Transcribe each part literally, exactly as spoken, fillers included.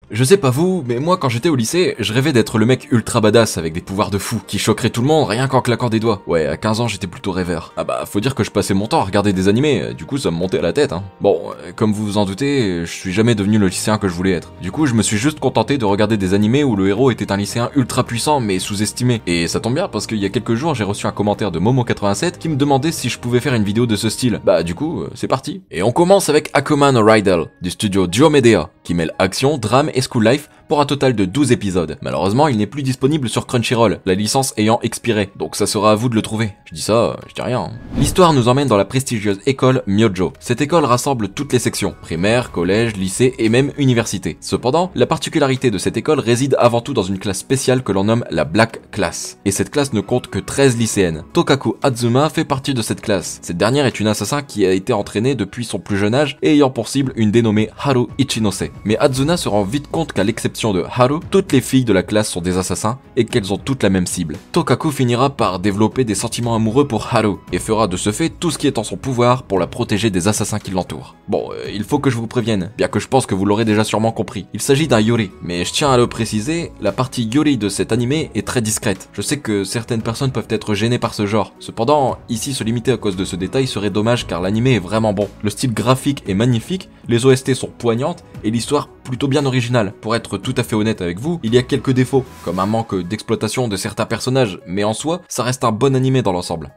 Je sais pas vous, mais moi quand j'étais au lycée, je rêvais d'être le mec ultra badass avec des pouvoirs de fou, qui choquerait tout le monde rien qu'en claquant des doigts. Ouais, à quinze ans j'étais plutôt rêveur. Ah bah faut dire que je passais mon temps à regarder des animés, du coup ça me montait à la tête hein. Bon, comme vous vous en doutez, je suis jamais devenu le lycéen que je voulais être. Du coup je me suis juste contenté de regarder des animés où le héros était un lycéen ultra puissant mais sous-estimé. Et ça tombe bien parce qu'il y a quelques jours j'ai reçu un commentaire de Momo quatre-vingt-sept qui me demandait si je pouvais faire une vidéo de ce style. Bah du coup, c'est parti. Et on commence avec Akuman Rydell, du studio Diomedea, qui mêle action, drame et school life pour un total de douze épisodes. Malheureusement, il n'est plus disponible sur Crunchyroll, la licence ayant expiré, donc ça sera à vous de le trouver. Je dis ça, je dis rien. Hein. L'histoire nous emmène dans la prestigieuse école Myojo. Cette école rassemble toutes les sections, primaire, collège, lycée et même université. Cependant, la particularité de cette école réside avant tout dans une classe spéciale que l'on nomme la Black Class. Et cette classe ne compte que treize lycéennes. Tokaku Azuma fait partie de cette classe. Cette dernière est une assassin qui a été entraînée depuis son plus jeune âge et ayant pour cible une dénommée Haru Ichinose. Mais Azuna se rend vite compte qu'à l'exception de Haru, toutes les filles de la classe sont des assassins et qu'elles ont toutes la même cible. Tokaku finira par développer des sentiments amoureux pour Haru et fera de ce fait tout ce qui est en son pouvoir pour la protéger des assassins qui l'entourent. Bon, euh, il faut que je vous prévienne, bien que je pense que vous l'aurez déjà sûrement compris. Il s'agit d'un yuri, mais je tiens à le préciser, la partie yuri de cet animé est très discrète. Je sais que certaines personnes peuvent être gênées par ce genre. Cependant, ici se limiter à cause de ce détail serait dommage car l'animé est vraiment bon. Le style graphique est magnifique, les O S T sont poignantes et l'histoire plutôt bien originale. Pour être tout à fait honnête avec vous, il y a quelques défauts, comme un manque d'exploitation de certains personnages, mais en soi, ça reste un bon animé dans l'ensemble.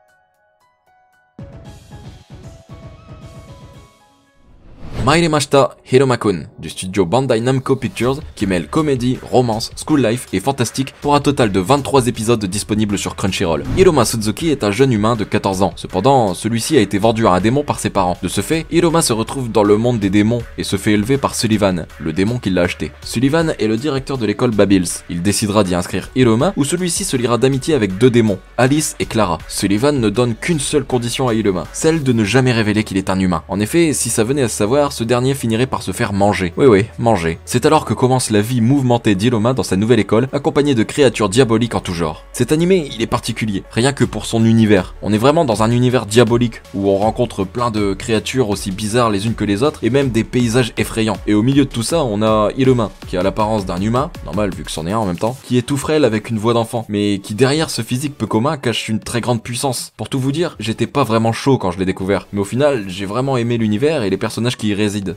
Mairimashita Hiroma-kun, du studio Bandai Namco Pictures, qui mêle comédie, romance, school life et fantastique pour un total de vingt-trois épisodes disponibles sur Crunchyroll. Hiroma Suzuki est un jeune humain de quatorze ans. Cependant, celui-ci a été vendu à un démon par ses parents. De ce fait, Hiroma se retrouve dans le monde des démons et se fait élever par Sullivan, le démon qui l'a acheté. Sullivan est le directeur de l'école Babils. Il décidera d'y inscrire Hiroma, où celui-ci se liera d'amitié avec deux démons, Alice et Clara. Sullivan ne donne qu'une seule condition à Hiroma, celle de ne jamais révéler qu'il est un humain. En effet, si ça venait à se savoir, ce dernier finirait par se faire manger. Oui oui, manger. C'est alors que commence la vie mouvementée d'Hiroma dans sa nouvelle école, accompagnée de créatures diaboliques en tout genre. Cet animé, il est particulier, rien que pour son univers. On est vraiment dans un univers diabolique, où on rencontre plein de créatures aussi bizarres les unes que les autres, et même des paysages effrayants. Et au milieu de tout ça, on a Hiroma, qui a l'apparence d'un humain, normal vu que c'en est un en même temps, qui est tout frêle avec une voix d'enfant, mais qui derrière ce physique peu commun cache une très grande puissance. Pour tout vous dire, j'étais pas vraiment chaud quand je l'ai découvert, mais au final, j'ai vraiment aimé l'univers et les personnages qui y résident.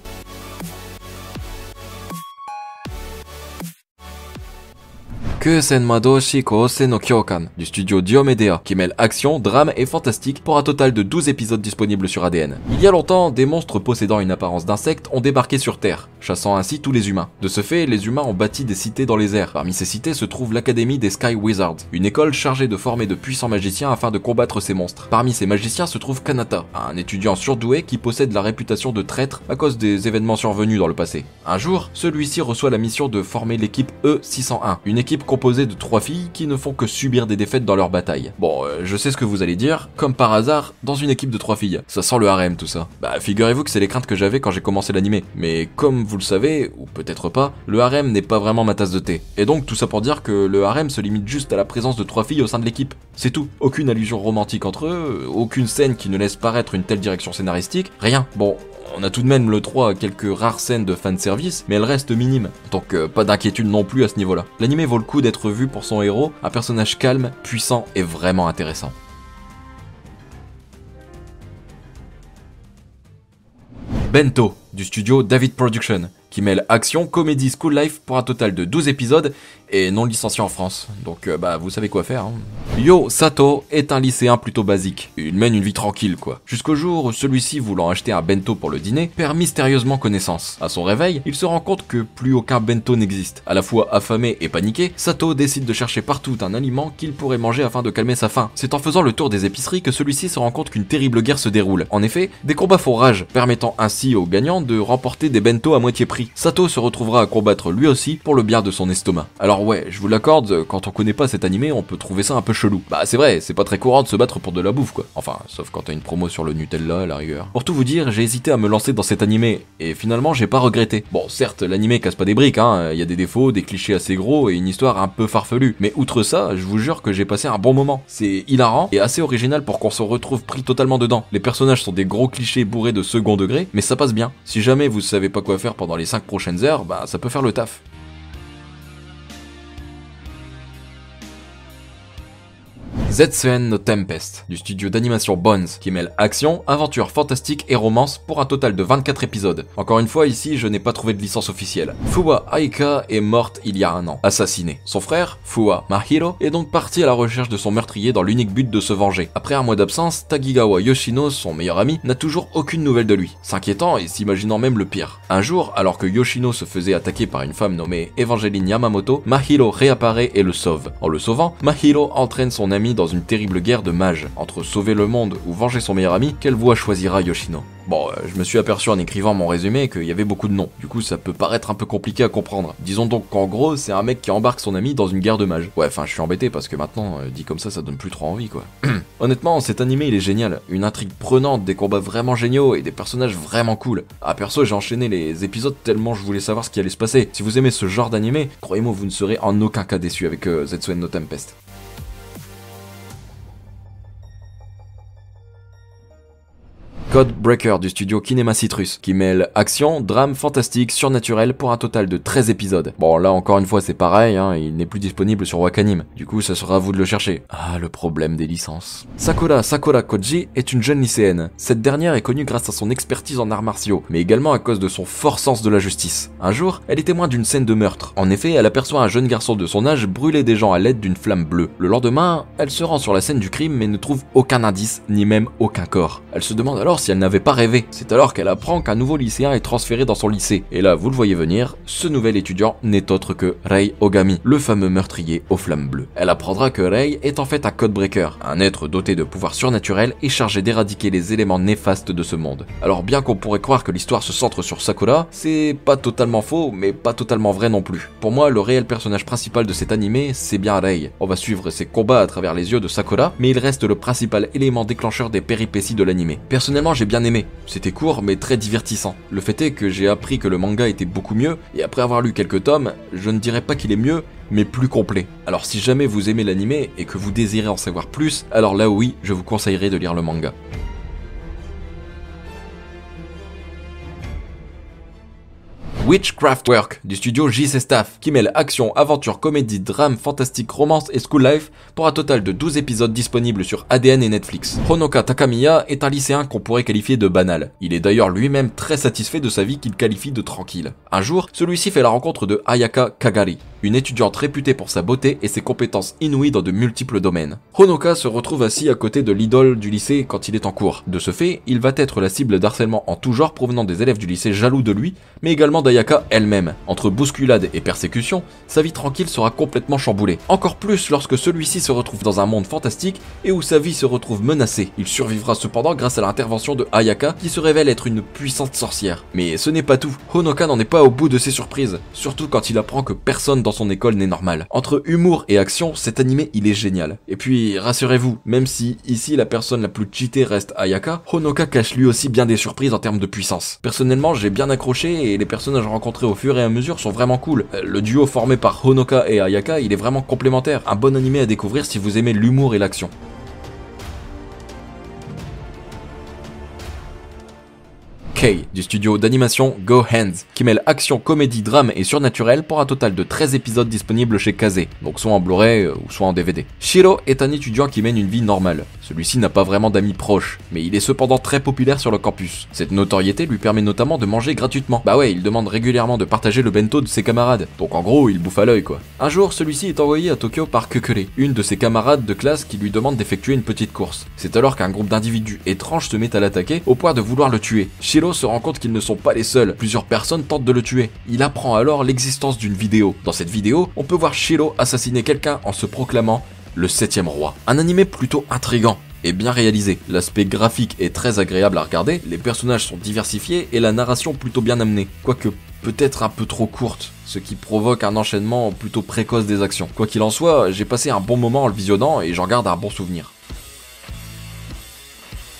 Kyosen Madoshi Kousei no Kyokan, du studio Diomedea, qui mêle action, drame et fantastique pour un total de douze épisodes disponibles sur A D N. Il y a longtemps, des monstres possédant une apparence d'insectes ont débarqué sur Terre, chassant ainsi tous les humains. De ce fait, les humains ont bâti des cités dans les airs. Parmi ces cités se trouve l'Académie des Sky Wizards, une école chargée de former de puissants magiciens afin de combattre ces monstres. Parmi ces magiciens se trouve Kanata, un étudiant surdoué qui possède la réputation de traître à cause des événements survenus dans le passé. Un jour, celui-ci reçoit la mission de former l'équipe E six cent un, une équipe composée de trois filles qui ne font que subir des défaites dans leur bataille. Bon, euh, je sais ce que vous allez dire, comme par hasard, dans une équipe de trois filles. Ça sent le harem tout ça. Bah figurez-vous que c'est les craintes que j'avais quand j'ai commencé l'animé. Mais comme vous le savez, ou peut-être pas, le harem n'est pas vraiment ma tasse de thé. Et donc tout ça pour dire que le harem se limite juste à la présence de trois filles au sein de l'équipe. C'est tout. Aucune allusion romantique entre eux, aucune scène qui ne laisse paraître une telle direction scénaristique, rien. Bon, on a tout de même le droit à quelques rares scènes de fanservice, mais elles restent minimes, donc euh, pas d'inquiétude non plus à ce niveau-là. L'anime vaut le coup d'être vu pour son héros, un personnage calme, puissant et vraiment intéressant. Bento, du studio David Production, qui mêle action, comédie, school life pour un total de douze épisodes et non licencié en France. Donc euh, bah vous savez quoi faire hein. Yo Sato est un lycéen plutôt basique. Il mène une vie tranquille quoi. Jusqu'au jour où celui-ci, voulant acheter un bento pour le dîner, perd mystérieusement connaissance. À son réveil, il se rend compte que plus aucun bento n'existe. À la fois affamé et paniqué, Sato décide de chercher partout un aliment qu'il pourrait manger afin de calmer sa faim. C'est en faisant le tour des épiceries que celui-ci se rend compte qu'une terrible guerre se déroule. En effet, des combats font rage, permettant ainsi aux gagnants de remporter des bento à moitié prix. Sato se retrouvera à combattre lui aussi pour le bien de son estomac. Alors ouais, je vous l'accorde, quand on connaît pas cet animé, on peut trouver ça un peu chelou. Bah c'est vrai, c'est pas très courant de se battre pour de la bouffe quoi. Enfin, sauf quand t'as une promo sur le Nutella à la rigueur. Pour tout vous dire, j'ai hésité à me lancer dans cet animé, et finalement j'ai pas regretté. Bon, certes, l'animé casse pas des briques, hein, y a des défauts, des clichés assez gros et une histoire un peu farfelue. Mais outre ça, je vous jure que j'ai passé un bon moment. C'est hilarant et assez original pour qu'on se retrouve pris totalement dedans. Les personnages sont des gros clichés bourrés de second degré, mais ça passe bien. Si jamais vous savez pas quoi faire pendant les cinq prochaines heures, bah ça peut faire le taf. Zetsuhen no Tempest, du studio d'animation Bones, qui mêle action, aventure fantastique et romance pour un total de vingt-quatre épisodes. Encore une fois, ici, je n'ai pas trouvé de licence officielle. Fuwa Aika est morte il y a un an, assassinée. Son frère, Fuwa Mahiro, est donc parti à la recherche de son meurtrier dans l'unique but de se venger. Après un mois d'absence, Tagigawa Yoshino, son meilleur ami, n'a toujours aucune nouvelle de lui, s'inquiétant et s'imaginant même le pire. Un jour, alors que Yoshino se faisait attaquer par une femme nommée Evangeline Yamamoto, Mahiro réapparaît et le sauve. En le sauvant, Mahiro entraîne son ami dans une terrible guerre de mages. Entre sauver le monde ou venger son meilleur ami, quelle voie choisira Yoshino? Bon, euh, je me suis aperçu en écrivant mon résumé qu'il y avait beaucoup de noms, du coup ça peut paraître un peu compliqué à comprendre. Disons donc qu'en gros, c'est un mec qui embarque son ami dans une guerre de mages. Ouais, enfin je suis embêté parce que maintenant, euh, dit comme ça, ça donne plus trop envie quoi. Honnêtement, cet animé il est génial, une intrigue prenante, des combats vraiment géniaux et des personnages vraiment cool. Ah perso, j'ai enchaîné les épisodes tellement je voulais savoir ce qui allait se passer. Si vous aimez ce genre d'animé, croyez-moi, vous ne serez en aucun cas déçu avec euh, Zetsuhen no Tempest. Code Breaker du studio Kinema Citrus, qui mêle action, drame, fantastique, surnaturel pour un total de treize épisodes. Bon là encore une fois c'est pareil, hein, il n'est plus disponible sur Wakanim, du coup ça sera à vous de le chercher. Ah, le problème des licences. Sakura Sakura Koji est une jeune lycéenne. Cette dernière est connue grâce à son expertise en arts martiaux, mais également à cause de son fort sens de la justice. Un jour, elle est témoin d'une scène de meurtre. En effet, elle aperçoit un jeune garçon de son âge brûler des gens à l'aide d'une flamme bleue. Le lendemain, elle se rend sur la scène du crime mais ne trouve aucun indice, ni même aucun corps. Elle se demande alors si elle n'avait pas rêvé. C'est alors qu'elle apprend qu'un nouveau lycéen est transféré dans son lycée. Et là, vous le voyez venir, ce nouvel étudiant n'est autre que Rei Ogami, le fameux meurtrier aux flammes bleues. Elle apprendra que Rei est en fait un codebreaker, un être doté de pouvoirs surnaturels et chargé d'éradiquer les éléments néfastes de ce monde. Alors bien qu'on pourrait croire que l'histoire se centre sur Sakura, c'est pas totalement faux, mais pas totalement vrai non plus. Pour moi, le réel personnage principal de cet animé, c'est bien Rei. On va suivre ses combats à travers les yeux de Sakura, mais il reste le principal élément déclencheur des péripéties de l'animé. Personnellement, j'ai bien aimé. C'était court mais très divertissant. Le fait est que j'ai appris que le manga était beaucoup mieux, et après avoir lu quelques tomes, je ne dirais pas qu'il est mieux, mais plus complet. Alors si jamais vous aimez l'animé et que vous désirez en savoir plus, alors là oui, je vous conseillerais de lire le manga. Witchcraft Work du studio J C Staff, qui mêle action, aventure, comédie, drame, fantastique, romance et school life pour un total de douze épisodes disponibles sur A D N et Netflix. Honoka Takamiya est un lycéen qu'on pourrait qualifier de banal. Il est d'ailleurs lui-même très satisfait de sa vie qu'il qualifie de tranquille. Un jour, celui-ci fait la rencontre de Ayaka Kagari, une étudiante réputée pour sa beauté et ses compétences inouïes dans de multiples domaines. Honoka se retrouve assis à côté de l'idole du lycée quand il est en cours. De ce fait, il va être la cible d'harcèlement en tout genre provenant des élèves du lycée jaloux de lui, mais également d'Ayaka elle-même. Entre bousculade et persécution, sa vie tranquille sera complètement chamboulée. Encore plus lorsque celui-ci se retrouve dans un monde fantastique et où sa vie se retrouve menacée. Il survivra cependant grâce à l'intervention de Ayaka qui se révèle être une puissante sorcière. Mais ce n'est pas tout. Honoka n'en est pas au bout de ses surprises, surtout quand il apprend que personne dans son école n'est normal. Entre humour et action, cet animé il est génial. Et puis rassurez-vous, même si ici la personne la plus cheatée reste Ayaka, Honoka cache lui aussi bien des surprises en termes de puissance. Personnellement, j'ai bien accroché et les personnages rencontrés au fur et à mesure sont vraiment cool. Le duo formé par Honoka et Ayaka, il est vraiment complémentaire. Un bon animé à découvrir si vous aimez l'humour et l'action. K, du studio d'animation Go Hands, qui mêle action, comédie, drame et surnaturel pour un total de treize épisodes disponibles chez Kazé, donc soit en Blu-ray euh, ou soit en D V D. Shiro est un étudiant qui mène une vie normale. Celui-ci n'a pas vraiment d'amis proches, mais il est cependant très populaire sur le campus. Cette notoriété lui permet notamment de manger gratuitement. Bah ouais, il demande régulièrement de partager le bento de ses camarades, donc en gros, il bouffe à l'œil quoi. Un jour, celui-ci est envoyé à Tokyo par Kukure, une de ses camarades de classe qui lui demande d'effectuer une petite course. C'est alors qu'un groupe d'individus étranges se met à l'attaquer au point de vouloir le tuer. Shiro se rend compte qu'ils ne sont pas les seuls, plusieurs personnes tentent de le tuer. Il apprend alors l'existence d'une vidéo. Dans cette vidéo, on peut voir Shiro assassiner quelqu'un en se proclamant le septième roi. Un animé plutôt intriguant et bien réalisé. L'aspect graphique est très agréable à regarder, les personnages sont diversifiés et la narration plutôt bien amenée, quoique peut-être un peu trop courte, ce qui provoque un enchaînement plutôt précoce des actions. Quoi qu'il en soit, j'ai passé un bon moment en le visionnant et j'en garde un bon souvenir.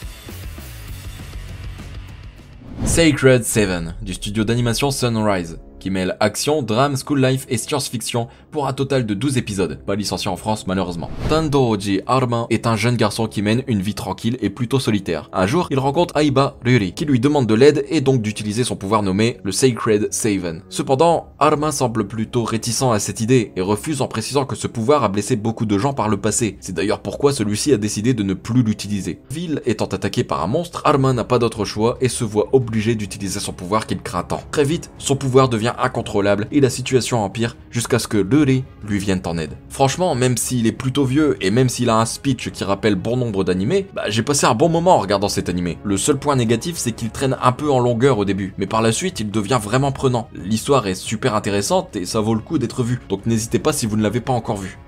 Sacred Seven, du studio d'animation Sunrise, qui mêle action, drame, school life et science-fiction pour un total de douze épisodes, pas licencié en France malheureusement. Tandooji Arma est un jeune garçon qui mène une vie tranquille et plutôt solitaire. Un jour, il rencontre Aiba Ruri, qui lui demande de l'aide et donc d'utiliser son pouvoir nommé le Sacred Seven. Cependant, Arma semble plutôt réticent à cette idée et refuse en précisant que ce pouvoir a blessé beaucoup de gens par le passé. C'est d'ailleurs pourquoi celui-ci a décidé de ne plus l'utiliser. Ville étant attaquée par un monstre, Arma n'a pas d'autre choix et se voit obligé d'utiliser son pouvoir qu'il craint tant. Très vite, son pouvoir devient incontrôlable et la situation empire jusqu'à ce que Ruri lui vienne en aide. Franchement, même s'il est plutôt vieux et même s'il a un speech qui rappelle bon nombre d'animés, bah j'ai passé un bon moment en regardant cet animé. Le seul point négatif, c'est qu'il traîne un peu en longueur au début, mais par la suite, il devient vraiment prenant. L'histoire est super intéressante et ça vaut le coup d'être vu, donc n'hésitez pas si vous ne l'avez pas encore vu.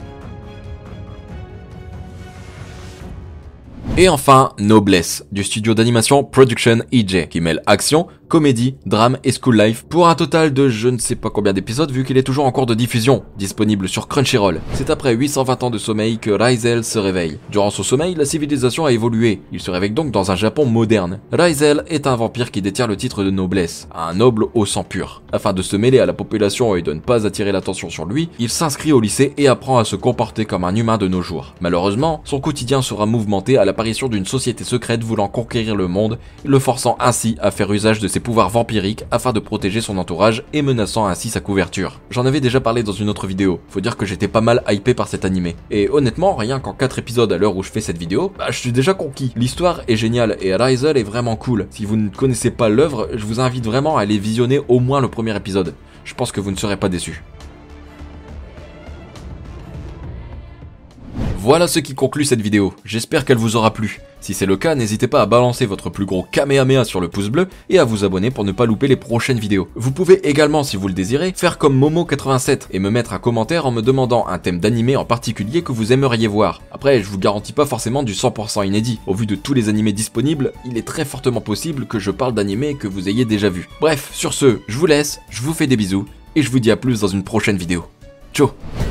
Et enfin, Noblesse, du studio d'animation Production E J, qui mêle action, comédie, drame et school life pour un total de je ne sais pas combien d'épisodes vu qu'il est toujours en cours de diffusion, disponible sur Crunchyroll. C'est après huit cent vingt ans de sommeil que Raizel se réveille. Durant son sommeil, la civilisation a évolué. Il se réveille donc dans un Japon moderne. Raizel est un vampire qui détient le titre de noblesse, un noble au sang pur. Afin de se mêler à la population et de ne pas attirer l'attention sur lui, il s'inscrit au lycée et apprend à se comporter comme un humain de nos jours. Malheureusement, son quotidien sera mouvementé à l'apparition d'une société secrète voulant conquérir le monde, le forçant ainsi à faire usage de ses pouvoirs vampiriques afin de protéger son entourage et menaçant ainsi sa couverture. J'en avais déjà parlé dans une autre vidéo, faut dire que j'étais pas mal hypé par cet animé. Et honnêtement, rien qu'en quatre épisodes à l'heure où je fais cette vidéo, bah je suis déjà conquis. L'histoire est géniale et Raizel est vraiment cool. Si vous ne connaissez pas l'œuvre, je vous invite vraiment à aller visionner au moins le premier épisode. Je pense que vous ne serez pas déçus. Voilà ce qui conclut cette vidéo, j'espère qu'elle vous aura plu. Si c'est le cas, n'hésitez pas à balancer votre plus gros kamehameha sur le pouce bleu et à vous abonner pour ne pas louper les prochaines vidéos. Vous pouvez également, si vous le désirez, faire comme Momo quatre-vingt-sept et me mettre un commentaire en me demandant un thème d'animé en particulier que vous aimeriez voir. Après, je vous garantis pas forcément du cent pour cent inédit. Au vu de tous les animés disponibles, il est très fortement possible que je parle d'animés que vous ayez déjà vus. Bref, sur ce, je vous laisse, je vous fais des bisous et je vous dis à plus dans une prochaine vidéo. Ciao.